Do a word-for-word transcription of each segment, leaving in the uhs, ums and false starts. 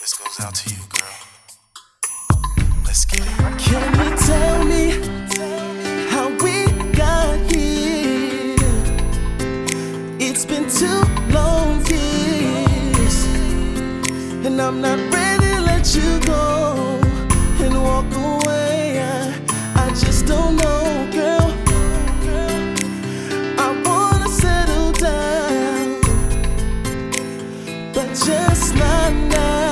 This goes out to you, girl. Let's get it. Can you tell me how we got here? It's been two long years, and I'm not ready to let you go and walk away. I, I just don't know, girl. I wanna settle down, but just not now.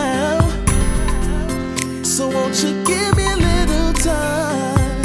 So won't you give me a little time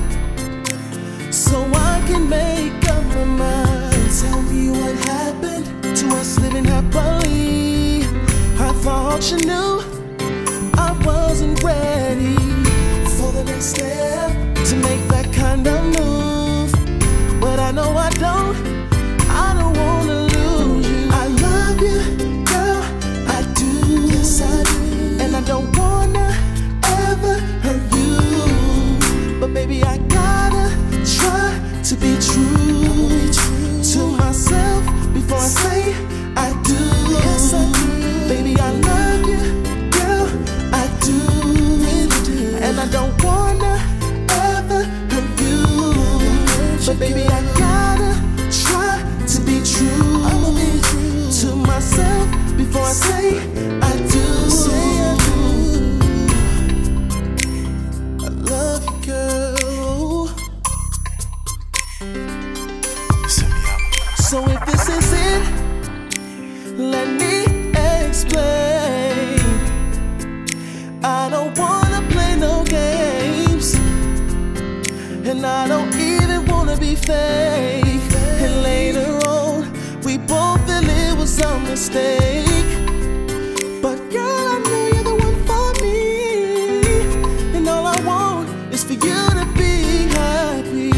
so I can make up my mind? Tell me what happened to us living happily. I thought you knew I wasn't ready for the next step to make that kind of move, but I know I don't, I don't wanna lose you. I love you, girl, I do, yes I do, and I don't wanna ever hurt you, but baby I gotta try to be true, to myself before I say I do. Yes I do, baby I love you, girl, I do, and I don't wanna ever hurt you, but baby I gotta try to be true, to myself before I say I do. Say I do. Love you, girl. Send me out. So if this is it, let me explain. I don't wanna play no games, and I don't even wanna be fake. And later on, we both feel it was a mistake. But girl, I know you're the one for me, and all I want is for you to be happy.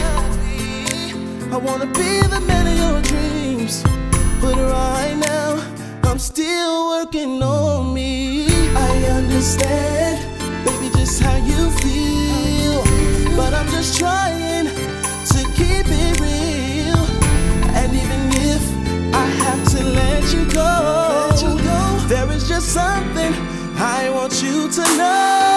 I wanna be the man of your dreams, but right now I'm still working on me. I understand, baby, just how you feel, but I'm just trying to keep it real. And even if I have to let you go, let you go, there is just something I want you to know.